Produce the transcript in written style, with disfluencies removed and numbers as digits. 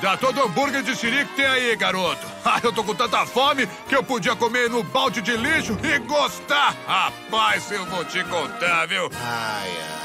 Dá todo hambúrguer de siri que tem aí, garoto. Ah, eu tô com tanta fome que eu podia comer no balde de lixo e gostar. Rapaz, eu vou te contar, viu? Ai, ai.